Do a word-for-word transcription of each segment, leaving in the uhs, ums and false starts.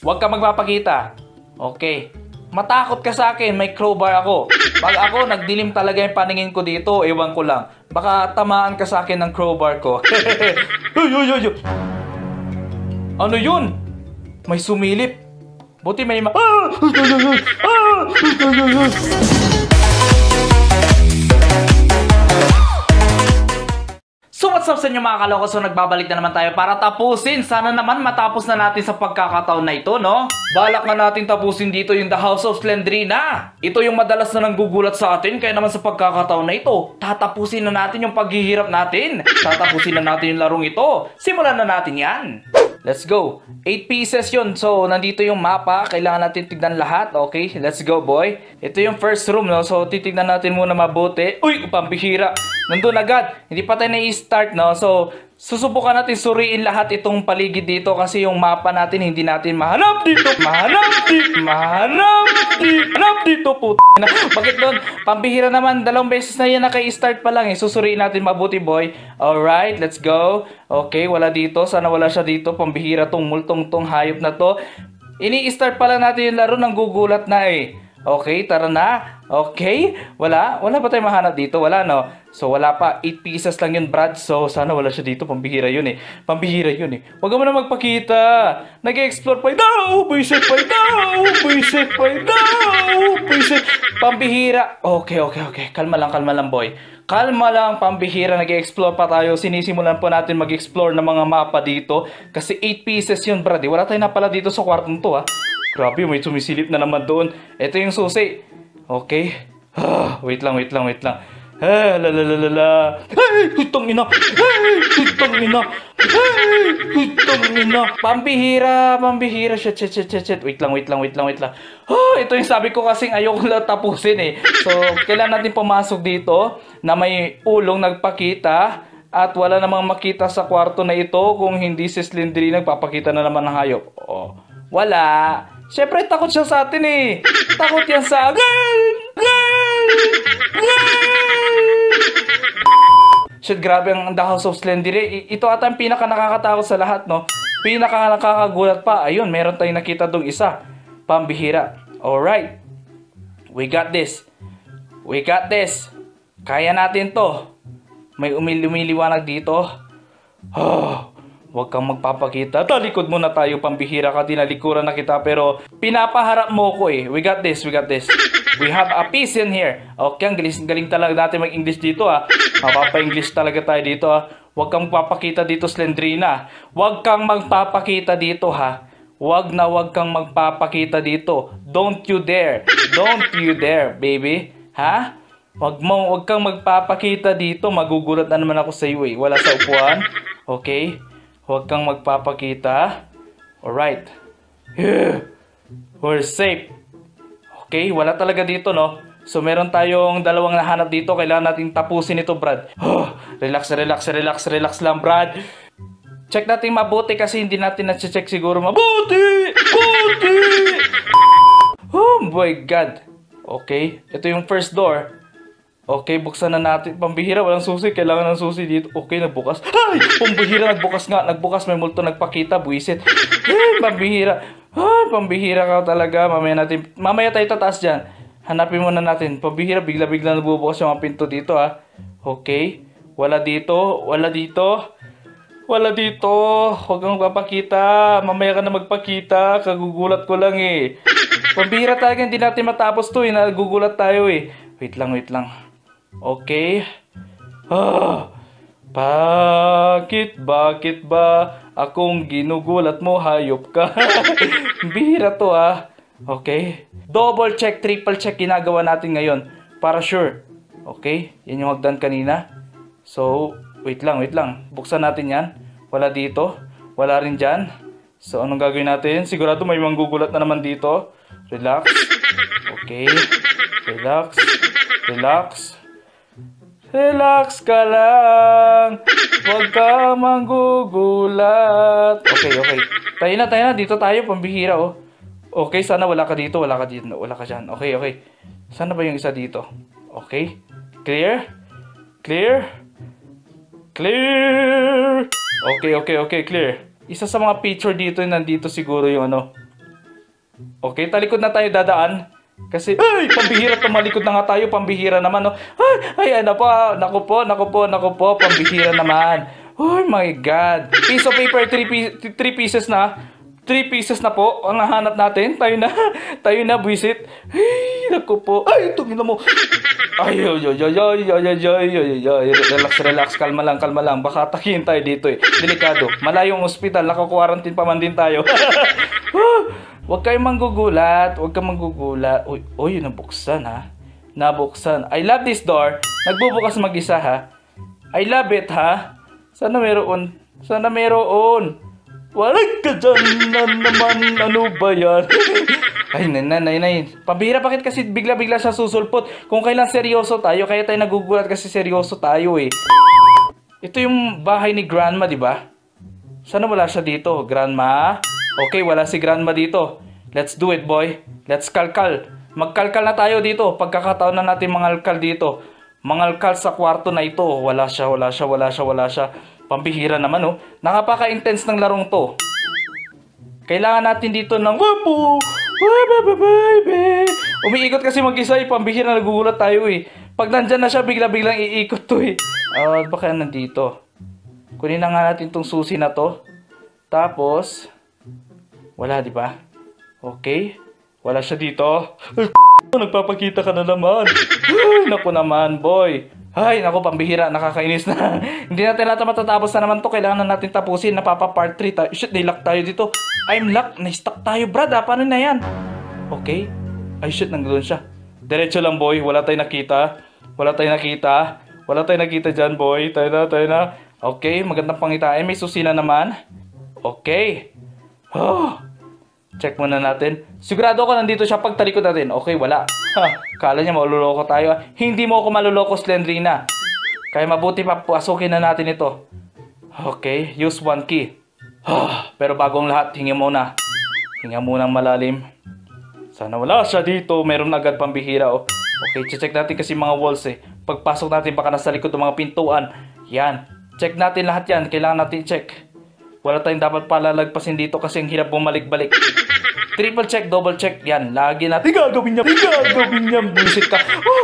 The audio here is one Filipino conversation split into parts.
Huwag ka magpapakita. Okay. Matakot ka sa akin, may crowbar ako. Pag ako, nagdilim talaga yung paningin ko dito, ewan ko lang. Baka tamaan ka sa akin ng crowbar ko. Ano yun? May sumilip. Buti may ma... So what's up sa inyo mga kaloko? So nagbabalik na naman tayo para tapusin. Sana naman matapos na natin sa pagkakataon na ito, no? Balak na natin tapusin dito yung The House of Slendrina. Ito yung madalas na nanggugulat sa atin. Kaya naman sa pagkakataon na ito, tatapusin na natin yung paghihirap natin. Tatapusin na natin yung larong ito. Simulan na natin yan. Let's go. eight pieces yun. So, nandito yung mapa. Kailangan natin tignan lahat. Okay, let's go, boy. Ito yung first room, no? So, titignan natin muna mabuti. Uy, pambihira. Nandun agad. Hindi pa tayo na-i-start, no? So, susubukan natin suriin lahat itong paligid dito kasi yung mapa natin hindi natin mahanap dito. Mahanap dito. Mahanap dito. Mahanap dito, puto. Bakit doon? Pambihira naman. Dalawang beses na yan naka-i-start pa lang, eh. Susuriin natin mabuti, boy. Alright, let's go. Okay, wala dito. Sana wala siya dito. Pambihira tong multong tong hayop na to. Ini-start pa lang natin yung laro nang gugulat na, eh. Okay, tara na. Okay, wala. Wala ba tayo mahanap dito? Wala, no? So, wala pa. eight pieces lang yun, Brad. So, sana wala siya dito. Pambihira yun, eh. Pambihira yun, eh. Huwag mo na magpakita. Nag-explore pa daw. Buisit pa daw. Buisit pa daw. Buisit. Pambihira. Okay, okay, okay. Kalma lang, kalma lang, boy. Kalma lang, pambihira. Nag-explore pa tayo. Sinisimulan po natin mag-explore ng mga mapa dito. Kasi eight pieces yun, Brad. Wala tayo na pala dito sa kwartong to, ha. Grabe, may sumisilip na naman doon. Ito yung susi. Okay. Ah, wait lang, wait lang, wait lang. Ah, lalalala. Hey, hutong ina. Hey, hutong ina. Hey, hutong ina. Pambihira, pambihira. Shit, shit, shit, shit, shit. Wait lang, wait lang, wait lang, wait lang. Ah, ito yung sabi ko kasing ayoko lang tapusin, eh. So, kailangan natin pumasok dito na may ulong nagpakita. At wala namang makita sa kwarto na ito kung hindi si Slendrina nagpapakita na naman ng hayop. Oh, wala. Siyempre, takot siya sa atin, eh. Takot yan sa akin. Shit, grabe ang The House of Slendrina. Ito ata ang pinaka nakakatakot sa lahat, no? Pinaka nakakagulat pa. Ayun, meron tayong nakita dong isa. Pambihira. Alright. We got this. We got this. Kaya natin to. May umili-umiliwanag dito. Oh, huwag kang magpapakita. Talikod muna tayo, pambihira ka. Tinalikuran na kita pero pinapaharap mo ko, eh. We got this, we got this. We have a piece in here. Okay, ang galing, galing talaga natin mag-English dito, ha. Mapapa-English talaga tayo dito, ha. Huwag kang magpapakita dito, Slendrina. Huwag kang magpapakita dito, ha. Huwag na huwag kang magpapakita dito. Don't you dare. Don't you dare, baby. Ha? Wag mo, wag kang magpapakita dito. Magugulat na naman ako sa iyo, eh. Wala sa upuan. Okay? Huwag kang magpapakita. Alright. Yeah. We're safe. Okay? Wala talaga dito, no? So, meron tayong dalawang nahanap dito. Kailangan natin tapusin ito, Brad. Oh, relax, relax, relax, relax lang, Brad. Check natin mabuti kasi hindi natin na-check siguro mabuti. Mabuti! Oh my God. Okay? Ito yung first door. Okay, buksan na natin. Pambihira, walang susi. Kailangan ng susi dito. Okay, nagbukas. Ay! Pambihira, nagbukas nga. Nagbukas, may multo nagpakita. Buisit. Ay, pambihira. Ay, pambihira ka talaga. Mamaya natin. Mamaya tayo tataas dyan. Hanapin muna natin. Pambihira, bigla-bigla nabubukas yung mga pinto dito, ha. Okay. Wala dito. Wala dito. Wala dito. Huwag kang magpapakita. Mamaya ka na magpakita. Kagugulat ko lang, eh. Pambihira talaga. Hindi natin matapos to, eh. Nagugulat tayo, eh. Wait lang, wait lang. Okay. Ah, bakit, bakit ba akong ginugulat mo, hayop ka? Bihira to, ah. Okay. Double check, triple check ginagawa natin ngayon. Para sure. Okay. Yan yung hagdan kanina. So, wait lang, wait lang. Buksan natin yan. Wala dito. Wala rin dyan. So, anong gagawin natin? Sigurado may manggugulat na naman dito. Relax. Okay. Relax. Relax. Relax ka lang. Huwag ka manggugulat. Okay, okay. Tayo na, tayo na. Dito tayo, pambihira, oh. Okay, sana wala ka dito. Wala ka dito. Wala ka dyan. Okay, okay. Sana ba yung isa dito? Okay. Clear? Clear? Clear! Okay, okay, okay. Clear. Isa sa mga picture dito, nandito siguro yung ano. Okay, talikod na tayo dadaan. Kasi, ay, pambihira, tumalikod na nga tayo, pambihira naman, no? Ay, ay, ano po, naku po, naku po, naku po, pambihira naman. Oh my God. Piece of paper, three, three pieces na. Three pieces na po, ang nahanap natin. Tayo na, tayo na, buwisit. Ay, naku po. Ay, tumina mo. Ay, ay, ay, ay, ay, ay, ay, ay, ay, relax, relax, kalma lang, kalma lang. Baka atakin tayo dito eh. Delikado. Malayong ospital, naka-quarantine pa man din tayo. Huwag kayong manggugulat, huwag kang manggugulat. Uy, uy, nabuksan ha. Nabuksan. I love this door. Nagbubukas mag-isa ha. I love it ha. Sana meron. Sana meron. Walag ka dyan na naman. Ano ba yan? Ay, nanay, nanay. Pambihira, bakit kasi bigla-bigla siya susulpot? Kung kailan seryoso tayo, kaya tayo nagugulat kasi seryoso tayo eh. Ito yung bahay ni Grandma, di ba? Sana wala siya dito, Grandma? Okay, wala si Grandma dito. Let's do it, boy. Let's kalkal. Magkalkal na tayo dito. Pagkakataon na natin mangalkal dito. Mangalkal sa kwarto na ito. Wala siya, wala siya, wala siya, wala siya. Pambihira naman, oh. Nakapaka-intense ng larong to. Kailangan natin dito ng wapo. Umiikot kasi mag-isa, eh. Pambihira, nagugulat tayo, eh. Pag nandyan na siya, bigla-biglang iikot to, eh. Ah, uh, baka nandito. Kunin na nga natin tong susi na to. Tapos... wala, di ba? Okay. Wala siya dito. Ay, nagpapakita ka na naman. Ay, naku naman, boy. Ay, naku, pambihira. Nakakainis na. Hindi natin natin matatapos na naman to. Kailangan na natin tapusin. Napapa part three tayo. Shit, nilock tayo dito. I'm locked. Na-stuck tayo, brad. Ah, paano na yan? Okay. Ay, shit, nandun siya. Diretso lang, boy. Wala tayong nakita. Wala tayong nakita. Wala tayong nakita dyan, boy. Tayo na, tayo na. Okay, magandang pangitain. May susina naman. Okay. Oh. Check muna natin. Sigurado ako nandito siya pag talikod natin. Okay, wala. Ha, kala niya maluloko tayo. Hindi mo ako maluloko, Slendrina. Kaya mabuti pa pasukin na natin ito. Okay, use one key. Oh, pero bagong lahat, hinga muna. Hinga muna malalim. Sana wala siya dito. Meron agad pambihira, oh. Okay, check natin kasi mga walls eh. Pagpasok natin baka nasa likod ng mga pintuan. Yan. Check natin lahat yan. Kailangan natin check. Wala tayong dapat palalagpasin dito kasi ang hirap bumalik-balik. Triple check, double check. Yan, lagi natin gagawin niya. Gagawin niya. Bullshit ka. Oh!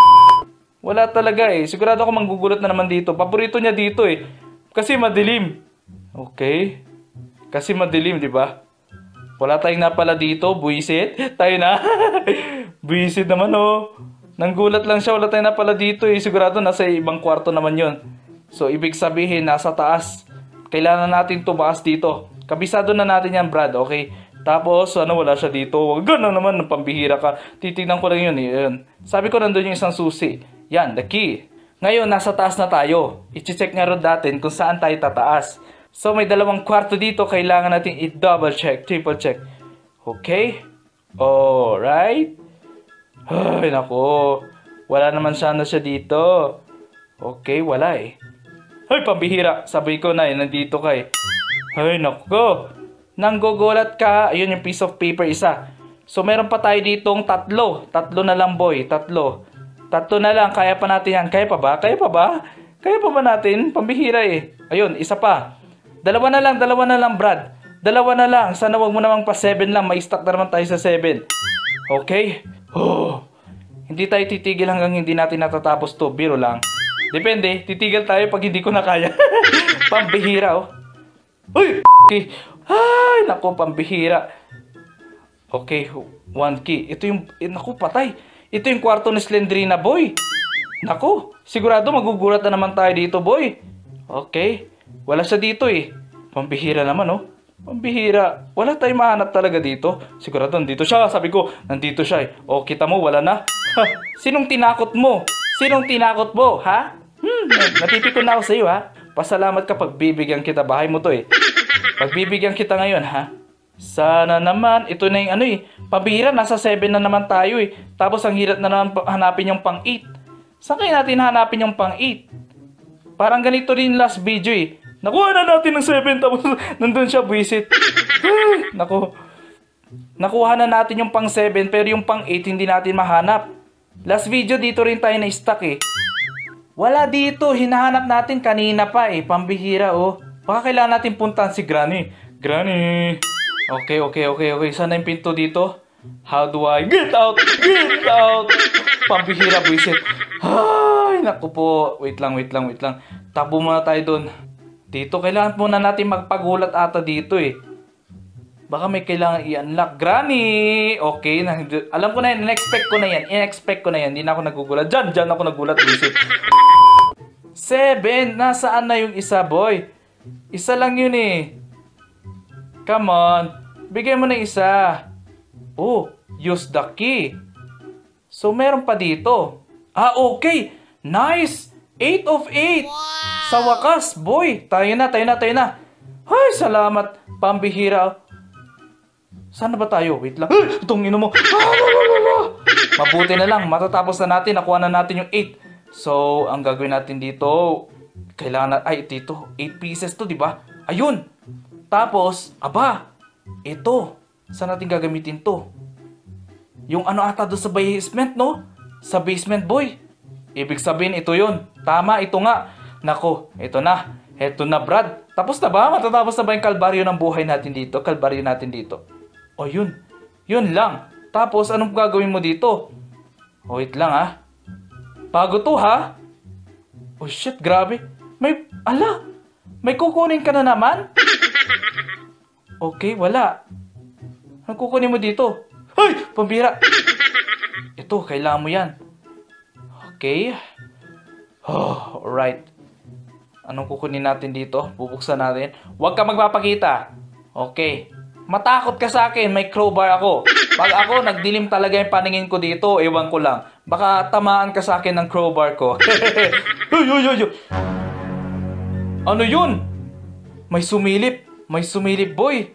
Wala talaga eh. Sigurado ako manggugulat na naman dito. Paborito niya dito eh. Kasi madilim. Okay. Kasi madilim, di ba? Wala tayong napala dito. Buisit. Tayo na. Buisit naman oh. Nanggulat lang siya. Wala tayong napala dito eh. Sigurado nasa ibang kwarto naman yon. So, ibig sabihin, nasa taas. Kailangan natin tumaas dito. Kabisado na natin yan, Brad. Okay? Tapos, ano, wala siya dito. Wag na naman, pambihira ka. Titignan ko lang yun. Yun. Sabi ko, nandun yung isang susi. Yan, the key. Ngayon, nasa taas na tayo. I-check nga rin natin kung saan tayo tataas. So, may dalawang kwarto dito. Kailangan natin i-double check, triple check. Okay? Alright. Ay, nako. Wala naman sana siya dito. Okay, wala eh. Ay, pambihira. Sabi ko na eh, nandito ka eh. Ay, nako. Nanggugulat ka. Ayun yung piece of paper, isa. So, meron pa tayo ditong tatlo. Tatlo na lang, boy. Tatlo. Tatlo na lang. Kaya pa natin yan. Kaya pa ba? Kaya pa ba? Kaya pa ba natin? Pambihira eh. Ayun, isa pa. Dalawa na lang, dalawa na lang, Brad. Dalawa na lang. Sana wag mo namang pa seven lang. May stock na naman tayo sa seven. Okay? Oh. Hindi tayo titigil hanggang hindi natin natatapos to. Biro lang. Depende, titigil tayo pag hindi ko na kaya. Pambihira, oh. Uy! Okay. Ay, naku, pambihira. Okay, one key. Ito yung, eh, naku, patay. Ito yung kwarto ni Slendrina, boy. Naku, sigurado magugulat na naman tayo dito, boy. Okay, wala siya dito eh. Pambihira naman, oh. Pambihira. Wala tayong mahanap talaga dito. Sigurado nandito siya. Sabi ko, nandito siya eh. O, kita mo, wala na. Ha, sinong tinakot mo? Sinong tinakot mo, ha? Hmm, natipikon na ako sa iyo, ha? Pasalamat ka pag bibigyan kita. Bahay mo to, eh. Pagbibigyan kita ngayon, ha? Sana naman. Ito na yung ano, eh. Pabihira, nasa seven na naman tayo, eh. Tapos ang hirap na naman hanapin yung pang eight. Saan kaya natin hanapin yung pang eight? Parang ganito rin last video, eh. Nakuha na natin ng seven, tapos nandun siya, visit. Naku. Nakuha na natin yung pang seven, pero yung pang eight hindi natin mahanap. Last video, dito rin tayo na-stuck eh. Wala dito. Hinahanap natin kanina pa eh. Pambihira oh. Baka kailangan natin puntahan si Granny. Granny. Okay, okay, okay, okay. Saan na yung pinto dito? How do I get out? Get out! Pambihira, buisit. Ay, naku po. Wait lang, wait lang, wait lang. Tabo muna tayo dun. Dito, kailangan muna natin magpagulat ata dito eh. Baka may kailangan i-unlock. Granny! Okay, na, alam ko na yan. In-expect ko na yan. In-expect ko na yan. Hindi na ako nagugulat. Diyan, diyan ako nagulat, buisit. Seven! Nasaan na yung isa, boy? Isa lang yun eh. Come on. Bigay mo na isa. Oh, use the key. So, meron pa dito. Ah, okay. Nice. eight of eight. Wow. Sa wakas, boy. Tayo na, tayo na, tayo na. Ay, salamat. Pambihira. Saan na ba tayo? Wait lang. Ay, itong ino mo. Ah, mabuti na lang. Matatapos na natin. Nakuha na natin yung eight. So, ang gagawin natin dito, kailangan na, ay, dito. eight pieces to, di ba? Ayun. Tapos, aba, ito. Saan natin gagamitin to? Yung ano ata doon sa basement, no? Sa basement, boy. Ibig sabihin, ito yun. Tama, ito nga. Nako, ito na. Ito na, Brad. Tapos na ba? Matatapos na ba yung kalbaryo ng buhay natin dito? Kalbaryo natin dito. O, yun. Yun lang. Tapos, anong gagawin mo dito? O, wait lang, ha? Bago to, ha? Oh, shit, grabe. May, ala, may kukunin ka na naman? Okay, wala. Anong kukunin mo dito? Ay, pambira. Ito, kailangan mo yan. Okay. Oh, alright. Anong kukunin natin dito? Bubuksan natin. Huwag ka magpapakita. Okay. Matakot ka sa akin, may crowbar ako. Pag ako, nagdilim talaga yung paningin ko dito, ewan ko lang. Baka tamaan ka sa akin ng crowbar ko. Ay, ay, ay, ay. Ano yun? May sumilip. May sumilip, boy.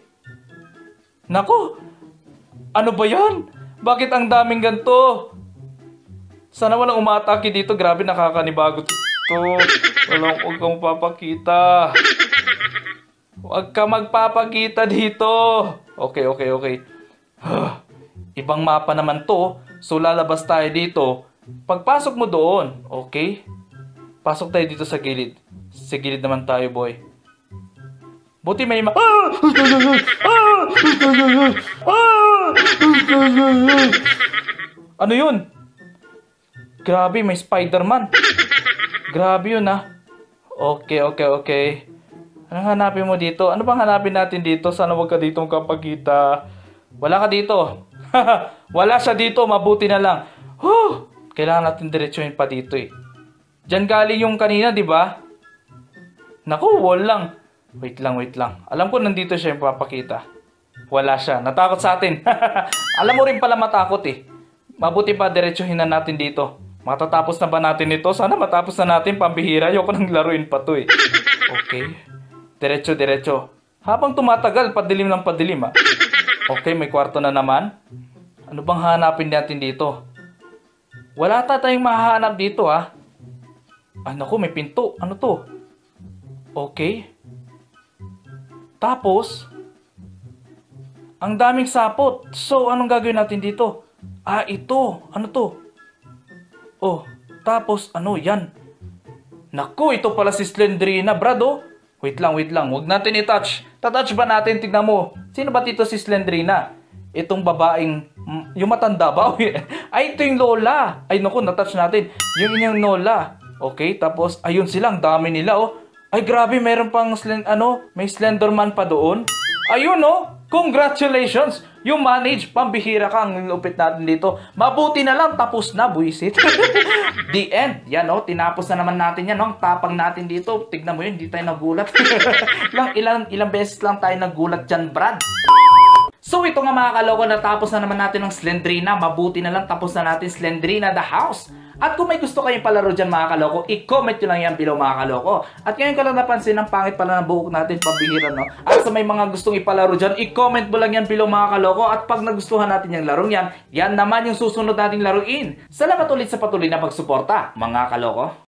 Nako. Ano ba yan? Bakit ang daming ganito? Sana walang umatake dito. Grabe, nakakanibago to. Walang, huwag kang papakita. Huwag ka magpapakita dito. Okay, okay, okay. Ibang mapa naman to. So, lalabas tayo dito. Pagpasok mo doon, okay? Pasok tayo dito sa gilid. Sa gilid naman tayo, boy. Buti may ma... Ah! Ano yun? Grabe, may Spider-Man. Grabe yun, ah. Okay, okay, okay. Anong hanapin mo dito? Ano bang hanapin natin dito? Sana wag ka dito kapagkita. Wala ka dito. Wala siya dito. Mabuti na lang. Huh! Kailangan natin diretsuhin pa dito eh. Diyan galing yung kanina, di ba? Naku, wall lang. Wait lang, wait lang. Alam ko nandito siya yung papakita. Wala siya. Natakot sa atin. Alam mo rin pala matakot eh. Mabuti pa diretsuhin na natin dito. Matatapos na ba natin ito? Sana matapos na natin, pambihira. Ayoko nang laruin pa to eh. Okay. Diretso, diretso. Habang tumatagal, padilim ng padilim ah. Okay, may kwarto na naman. Ano bang hanapin natin dito? Wala ta tayong mahahanap dito ah. Ay naku, may pinto. Ano to? Okay. Tapos, ang daming sapot. So, anong gagawin natin dito? Ah, ito. Ano to? Oh, tapos ano yan? Naku, ito pala si Slendrina, brado. Wait lang, wait lang. Huwag natin i-touch. Ta-touch ba natin? Tignan mo. Sino ba dito si Slendrina? Itong babaeng, yung matanda ba? Ay, ito yung lola. Ay, naku, na-touch natin. Yung inyong lola. Okay, tapos, ayun silang, dami nila, oh. Ay, grabe, meron pang, slend, ano, may Slenderman pa doon. Ayun, oh. Congratulations! Yung manage, pambihira ka, ang lupit natin dito. Mabuti na lang, tapos na, buisit. The end. Yan, oh, tinapos na naman natin yan, oh. Ang tapang natin dito. Tignan mo yun, hindi tayo nagulat. ilang, ilang, ilang beses lang tayo nagulat dyan, Brad. So, ito nga mga kaloko, natapos na naman natin ng Slendrina. Mabuti na lang, tapos na natin Slendrina the House. At kung may gusto kayong palaro dyan mga kaloko, i-comment nyo lang yan below mga kaloko. At ngayon ka lang napansin ang pangit pala ng buhok natin, pambihira, no? At sa may mga gustong ipalaro dyan, i-comment mo lang yan below mga kaloko. At pag nagustuhan natin yung larong yan, yan naman yung susunod nating laruin. Salamat ulit sa patuloy na pagsuporta mga kaloko.